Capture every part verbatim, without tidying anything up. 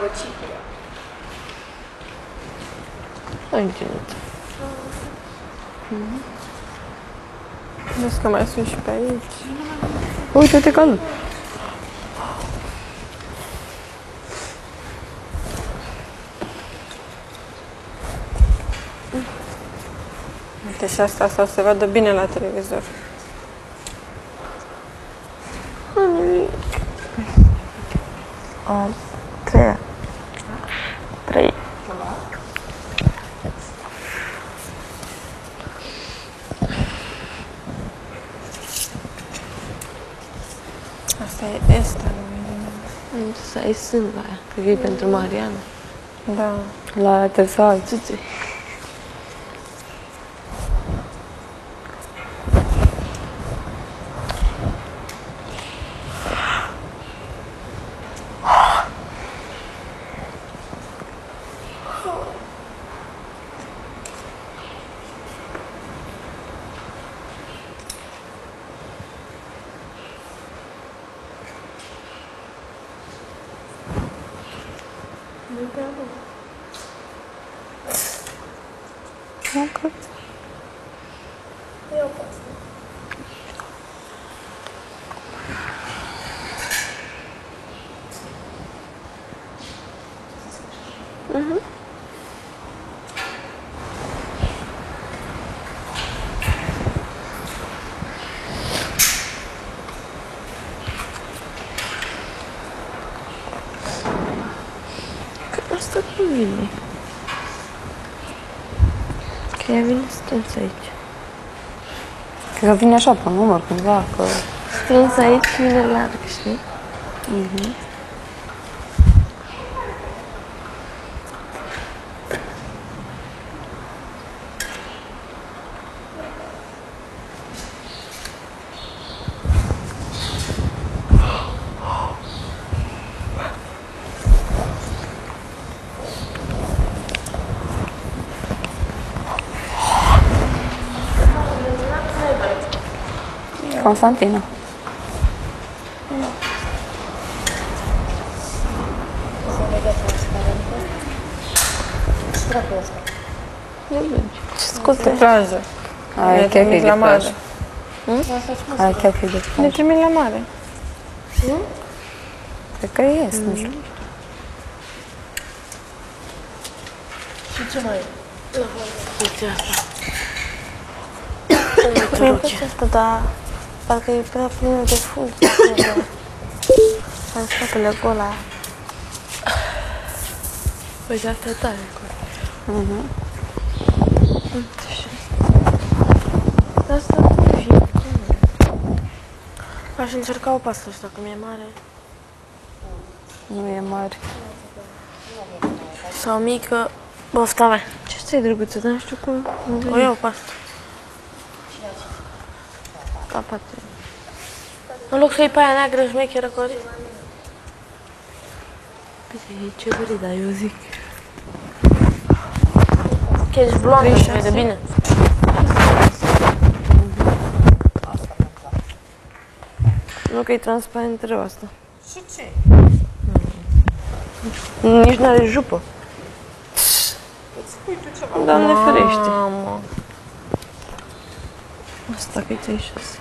răcită. Aici. Vezi că mai sunt și pe aici. Uite-te că nu. Uite și asta, asta o să se vadă bine la televizor. A, trei. Trei. Asta e esta lui. Asta e sunt la aia. Cred că e pentru Mariana. Da. La aia trebuie să ai țâțe. Nu, Eu pot. Mhm. Asta cum vine? Că ea vine strâns aici. cred că vine așa pe număr cumva, că... Strâns aici vine larg, știi? Mhm. Constantina. Scuze. Plajă. Aia chiar fi de plajă. Aia chiar fi de plajă. Ne trimit la mare. Nu? Cred că ies, nu știu. Și ce mai e? Uite asta. Mi-a plăcut asta, dar parcă e prea plină de funcții. Am spatele gol aia. Uite, asta e tare. Mhm. Dar asta nu e. Aș încerca o pastă ăsta, că mi-e mare. Nu e mare. Sau mică. Bofta mea. Ce stai, drăguță? Dar nu știu cum. O iau pastă. Capate. În loc să iei pe aia neagră șmecheră, Cori? Bine, e ce vrei, dar eu zic. Că ești blondă, se vede bine. Nu că e transparent rău asta. Și ce? Nici n-are jupă. Îți spui tu ceva. Doamne ferește. Mamă. Asta că e treizeci și șase.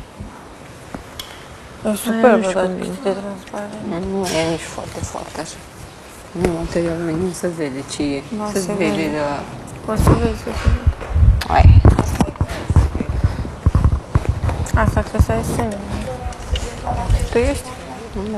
E superbă, dar convine. e transparent. Nu e nici foarte, foarte așa. Nu, materialul nu se vede ce e. Da, Se se vede vede. de la... O să vezi, o să vezi. Ai. Asta trebuie să ai semne. Tu ești? Da.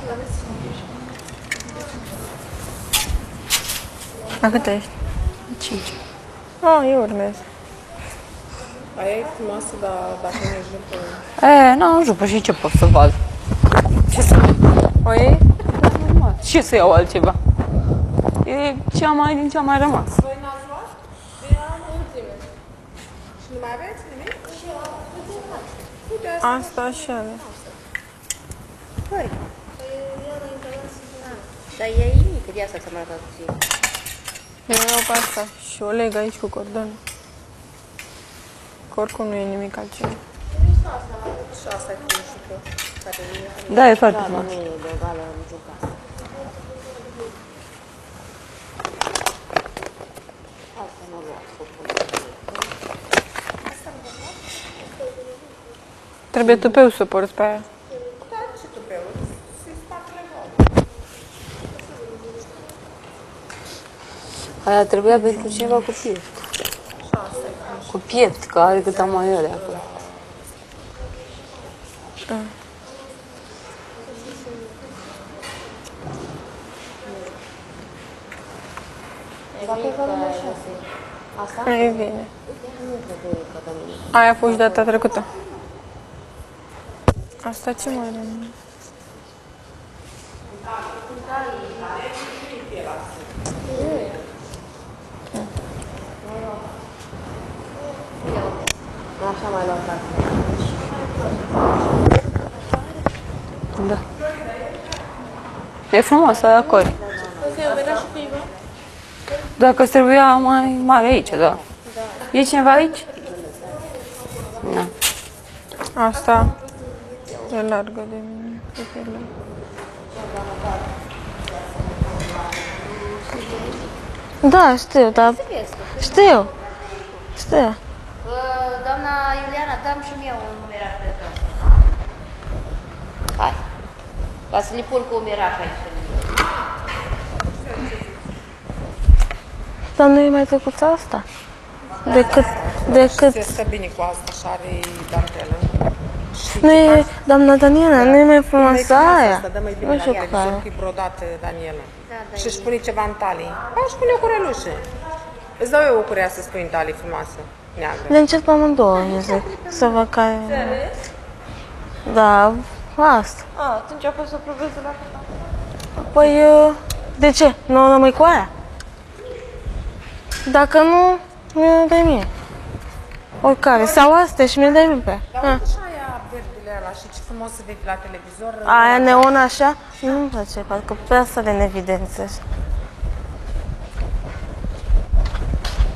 A cât ești? Cinci. Ah, eu urmez. Aia e frumoasă, dar dacă nu e jupă... E, n-am jupă și ce pot să văd? Ce să... O iei? Ce să iau altceva? E cea mai din cea mai rămas. Voi n-ați luat? Eu am ultime. Și nu mai aveți nimic? Și eu am ultime. Uite, asta. Asta și ale. Păi. Dar e mică, de asta ți-am arătat ție. Eu iau pe asta și o leg aici cu cordon. Că oricum nu e nimic altceva. Și asta e cu jupă. Da, e foarte Da, frumos. nu e legală în juca asta. Trebuie tupeu să porți pe aia. Da, ce tupeu? Se spatele gol. Aia trebuia pentru ceva cu piept. Cu piept, că are cât am mai ore acolo. Aia vine. Aia a fost data trecută. Asta ce mai rămâne? Așa mai luat asta. Da. E frumos, aia acolo. Dacă îți trebuia mai mare aici, da. E cineva aici? Da. Asta e largă de mine. E pe larg. Da, știu, dar... Știu. Știu. Doamna Iuliana, dăm și mie un umerac de tot. Hai. Ca să le pun cu umerac aici. Dar nu e mai drăguță asta? Decât... decât... Se stă bine cu asta și are dantelă. Nu e... Doamna Daniela, nu e mai frumoasă aia. Asta dă mai bine Nu la știu ea, care. că e brodată, Daniela. Da, da, Și își pune ceva în talii. A, își pune o curelușă. Îți dau eu o curea să spui în talii frumoasă, neagră. Le încerc pe amândouă, eu zic. Să văd care... Da, asta. A, atunci a fost o problemă la câta. Păi, uh, de ce? Nu o rămâi cu aia? Dacă nu, mi-o dai mie. Oricare. Sau astea și mi-o dai mie pe aia. Dar Ah. uite și aia verdele ăla și ce frumos se vede la televizor. Aia neon așa? Nu-mi place, parcă prea să le în evidență.